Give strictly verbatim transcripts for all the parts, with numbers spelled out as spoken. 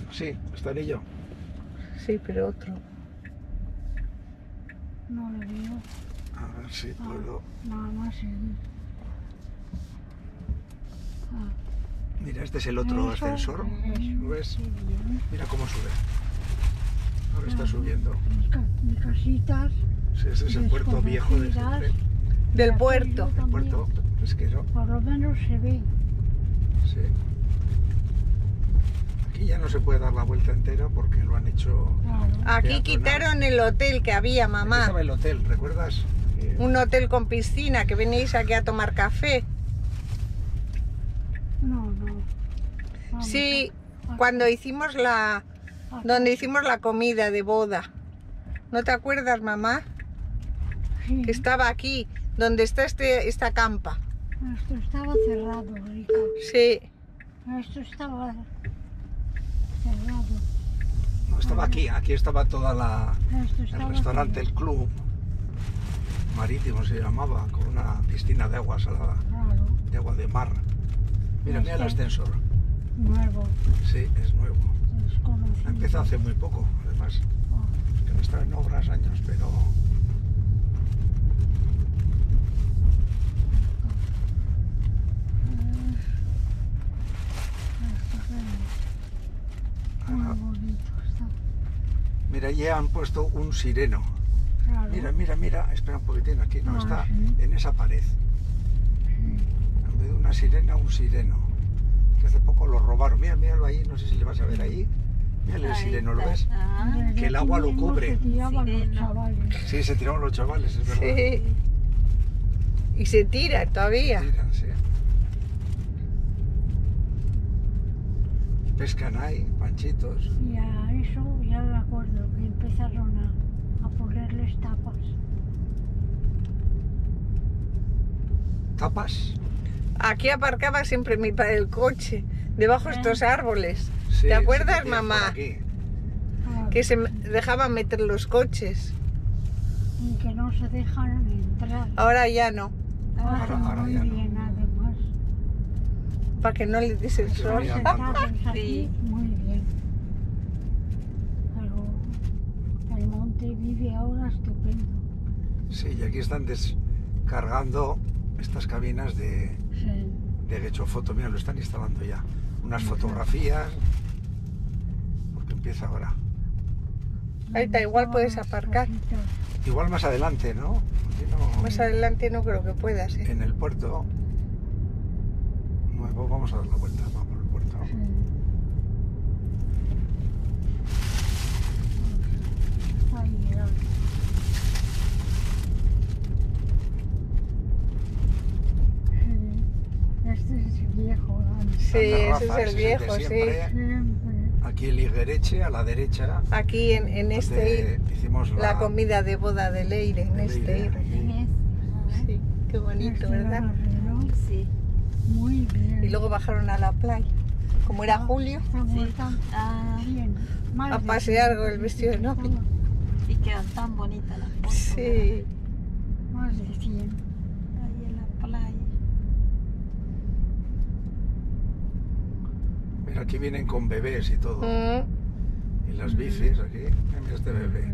Sí, estaré yo. Sí, pero otro. No lo veo. A ver si Ah, puedo. nada más seguir. Ah, Mira, este es el otro eso, ascensor. eso, ¿Lo ves? qué bien. Mira cómo sube. Ahora está Ah, subiendo. Mis, ca- mis casitas. Sí, ese es el puerto viejo de desconocidas, Getafe. Del y puerto. aquello El puerto también. pesquero. Por lo menos se ve. Sí. Aquí ya no se puede dar la vuelta entera porque lo han hecho. Claro. Aquí Peatonal. quitaron el hotel que había, Aquí mamá. estaba el hotel, ¿recuerdas? Eh, Un hotel con piscina, que veníais aquí a tomar café. No, no. Vamos Sí, a- a- cuando hicimos la... a- donde hicimos la comida de boda. ¿No te acuerdas, mamá? Sí, Que estaba aquí, donde está este, esta campa. esto estaba cerrado, Rica. Sí. Esto estaba cerrado. no estaba aquí, aquí estaba toda la. Esto El estaba restaurante, el cerrado. club marítimo se llamaba, con una piscina de agua salada, Claro, de agua de mar. Mira, mira el Este. ascensor. nuevo, Sí, es nuevo. desconocido. Empezó hace muy poco, además. Oh, Que no estaba en obras años, pero. esto es muy bonito está. Mira, ya han puesto un sireno. Claro. Mira, mira, mira, espera un poquitín, aquí no Ah, está, sí. en esa pared. Sí. En vez de una sirena, un sireno. Que hace poco lo robaron. Mira, míralo ahí, no sé si le vas a ver ahí. Mira el Ahí sireno, ¿lo está. ves? Ah, Desde que el aquí agua lo mismo cubre. Se tiraban los Sireno. chavales. Sí, se tiraron los chavales, es verdad. Sí. Y se tira todavía. Tiran, sí. Pescan ahí, panchitos. Y a eso ya me acuerdo que empezaron a, a ponerles tapas. ¿Tapas? Aquí aparcaba siempre mi padre el coche, debajo de estos árboles. Sí, ¿Te acuerdas, se metían mamá? por aquí. Claro, Que se me- dejaban meter los coches. y que no se dejan entrar. Ahora ya no, Ahora- Hacen ahora muy ya no. bien, además. para que no les diese el Sí, sol. mira. Sentados aquí, Sí. muy bien. Pero el monte vive ahora estupendo. Sí, y aquí están descargando estas cabinas de, Sí. de Gechofoto. Mira, lo están instalando ya. Unas Ujú. fotografías. Porque empieza ahora. Ahorita igual puedes Todas las aparcar. cositas. Igual más adelante, ¿no? Aquí no- Más adelante no creo que puedas, ¿eh? En el puerto nuevo, vamos a dar la vuelta, vamos por el puerto. Sí. Ahí era. Sí. Este es viejo, antes. Sí, ese es Rafa, el ese viejo, de sí. siempre. Siempre. Aquí el Iguereche, a la derecha. Aquí en, en este, donde hicimos la, la comida de boda de Leire, en de este. Leire. Jiménez. Sí, qué bonito, Este era ¿verdad? arreglo. Sí. Muy bien. Y luego bajaron a la playa. Como era julio, Estamos Sí. tan Ah, bien. Más a de pasear cien. con el vestido de novia. y quedan tan bonitas las fotos. Sí. Más de cien. Ahí en la playa. Mira, aquí vienen con bebés y todo. Mm, Y las bicis aquí. Mira este bebé.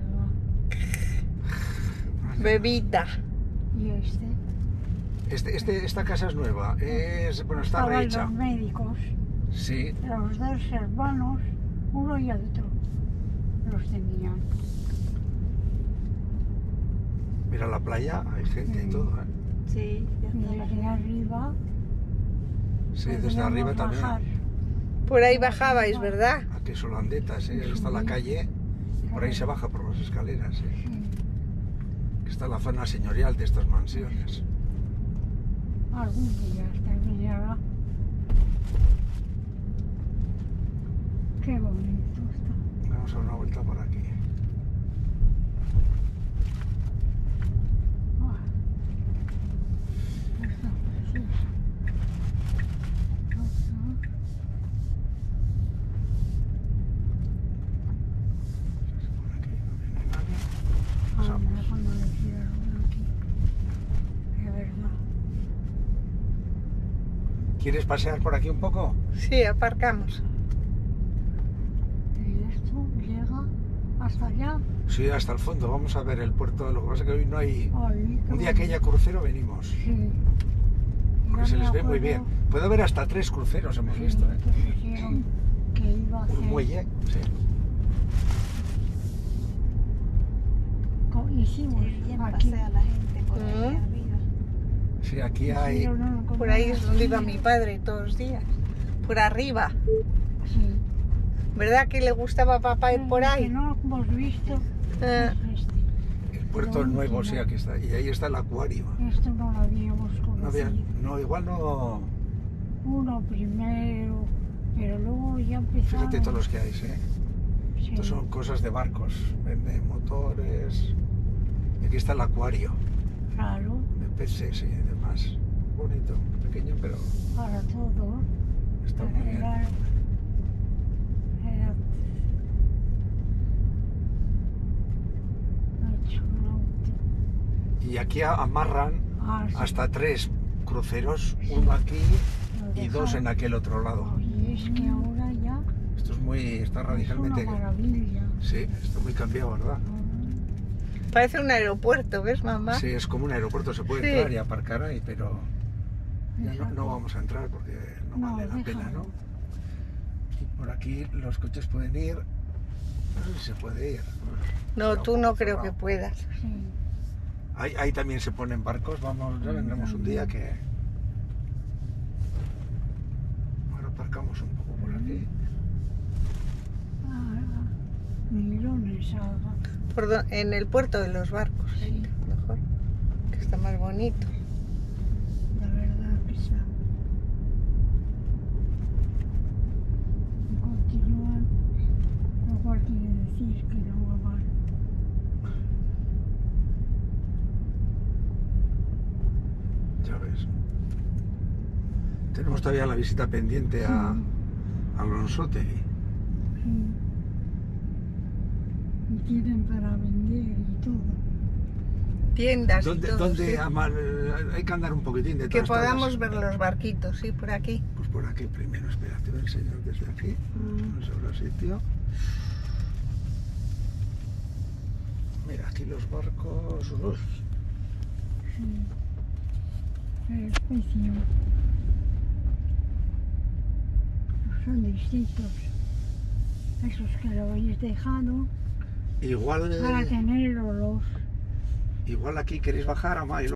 bebita. Y este. Este, este, esta casa es nueva. Es, bueno, está Estaban rehecha. los médicos, Sí. los dos hermanos, uno y otro, los tenían. Mira la playa, hay gente y Mm. todo, ¿eh? Sí, ya Y está la desde arriba, Sí, desde podíamos arriba bajar. también. Por ahí bajabais, ¿verdad? Aquí es Holandeta, sí. Ahí está la Sí. calle. Y por ahí se baja por las escaleras, sí. Sí. Que está la zona señorial de estas mansiones. Algún día terminará. Qué bonito está. Vamos a dar una vuelta por aquí. Ah, está precioso. Ajá. Por aquí no viene nadie. Ah, Pasamos. mira cuando le hicieron aquí. De verdad. ¿Quieres pasear por aquí un poco? Sí, aparcamos. barco llega hasta allá. Sí, hasta el fondo. Vamos a ver el puerto. Lo que pasa es que hoy no hay... Ahí, Un día como- que haya crucero venimos. Sí. Porque Ya se me les ve muy acuerdo, bien. Puede haber hasta tres cruceros, hemos sí, visto, ¿eh? que dijeron que iba a hacer... Un muelle, sí. co- Hicimos Qué bien aquí. pasea la gente por ahí Mm. arriba. Sí, aquí hay... hicieron una- como Por ahí una es donde iba silla. mi padre todos los días. Por arriba. Sí. ¿Verdad que le gustaba a papá ir por El ahí? que no hemos visto Eh, es este. El puerto Lo nuevo, último. sí, aquí está. Y ahí está el acuario. Esto no lo habíamos conocido. No, había- no, igual no... Uno primero, pero luego ya empezamos. Fíjate todos los que hay, ¿eh? Sí, Estos son cosas de barcos. Venden motores... Y aquí está el acuario. Claro, De peces y demás. Bonito, pequeño, pero para todo. está muy bien. Era, era hecho un auto. Y aquí a- amarran Ah, sí, hasta tres cruceros, uno aquí lo y dos en dejaron. aquel otro lado. Y es que ahora ya Esto es muy, está es radicalmente... una maravilla. Sí, está muy cambiado, ¿verdad? parece un aeropuerto, ¿ves, mamá? Sí, es como un aeropuerto, se puede Sí. entrar y aparcar ahí, pero ya no, Exacto. no vamos a entrar porque no, No, vale la déjalo. pena, ¿no? Y por aquí los coches pueden ir, no sé si se puede ir. No, Está tú un no poco creo que cerrado. puedas. Sí. Ahí, ahí también se ponen barcos, vamos, ya vendremos un día que... Ahora aparcamos un poco por aquí. Ah, mirones haga. Por do- en el puerto de los barcos, ¿eh? Sí. Mejor. Que está más bonito. La verdad que está. Y continúan, lo cual quiere decir que no va mal. Ya ves. Tenemos todavía la visita pendiente a, a Alonsotegui. Sí. Y tienen para vender y todo. Tiendas y ¿Dónde, todo, dónde sí. amar- hay que andar un poquitín de Que todas estas- podamos ver los barquitos, sí, por aquí. Pues por aquí primero, espera, te voy a enseñar desde aquí. No sobra sitio. Mira, aquí los barcos. Uf, Sí. El precio. Son distintos. Esos que lo habéis dejado igual, para tener el olor. igual aquí queréis bajar a más.